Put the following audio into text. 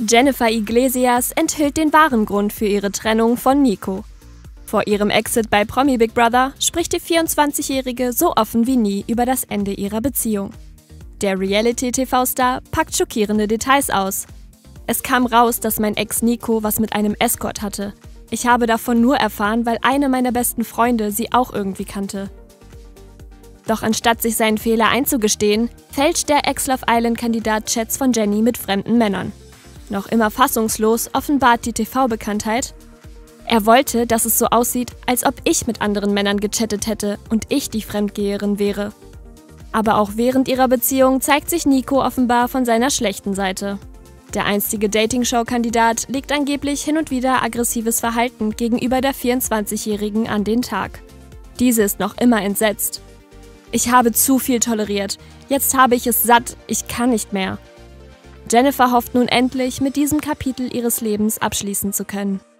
Jennifer Iglesias enthüllt den wahren Grund für ihre Trennung von Nico. Vor ihrem Exit bei Promi Big Brother spricht die 24-Jährige so offen wie nie über das Ende ihrer Beziehung. Der Reality-TV-Star packt schockierende Details aus. Es kam raus, dass mein Ex Nico was mit einem Escort hatte. Ich habe davon nur erfahren, weil eine meiner besten Freunde sie auch irgendwie kannte. Doch anstatt sich seinen Fehler einzugestehen, fälscht der Ex-Love Island-Kandidat Chats von Jenny mit fremden Männern. Noch immer fassungslos offenbart die TV-Bekanntheit: Er wollte, dass es so aussieht, als ob ich mit anderen Männern gechattet hätte und ich die Fremdgeherin wäre. Aber auch während ihrer Beziehung zeigt sich Nico offenbar von seiner schlechten Seite. Der einstige Dating-Show-Kandidat legt angeblich hin und wieder aggressives Verhalten gegenüber der 24-Jährigen an den Tag. Diese ist noch immer entsetzt. Ich habe zu viel toleriert. Jetzt habe ich es satt. Ich kann nicht mehr. Jennifer hofft nun endlich, mit diesem Kapitel ihres Lebens abschließen zu können.